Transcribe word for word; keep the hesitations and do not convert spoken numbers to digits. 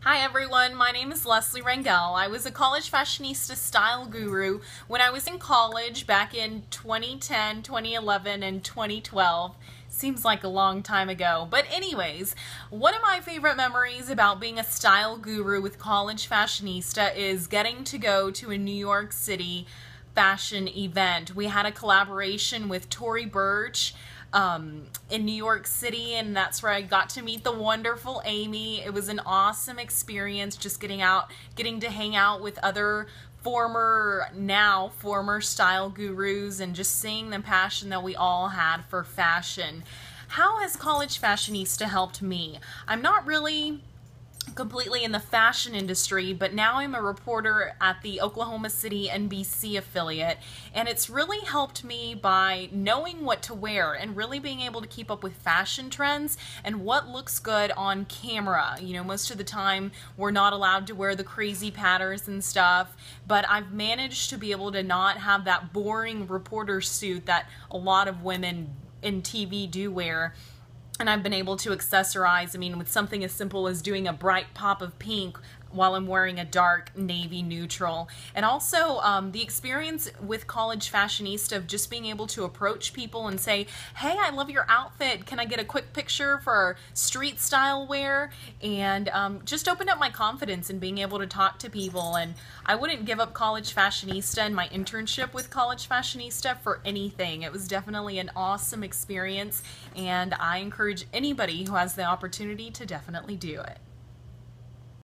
Hi everyone, my name is Leslie Rangel. I was a college fashionista style guru when I was in college back in twenty ten, twenty eleven, and twenty twelve. Seems like a long time ago. But anyways, one of my favorite memories about being a style guru with College Fashionista is getting to go to a New York City fashion event. We had a collaboration with Tory Burch um, in New York City, and that's where I got to meet the wonderful Amy. It was an awesome experience just getting out, getting to hang out with other former, now former style gurus and just seeing the passion that we all had for fashion. How has College Fashionista helped me? I'm not really completely in the fashion industry, but now I'm a reporter at the Oklahoma City N B C affiliate, and it's really helped me by knowing what to wear and really being able to keep up with fashion trends and what looks good on camera. You know, most of the time we're not allowed to wear the crazy patterns and stuff, but I've managed to be able to not have that boring reporter suit that a lot of women in T V do wear. And I've been able to accessorize, I mean, with something as simple as doing a bright pop of pink while I'm wearing a dark navy neutral. And also um, the experience with College Fashionista of just being able to approach people and say, hey, I love your outfit. Can I get a quick picture for street style wear? And um, just opened up my confidence in being able to talk to people. And I wouldn't give up College Fashionista and my internship with College Fashionista for anything. It was definitely an awesome experience, and I encourage anybody who has the opportunity to definitely do it.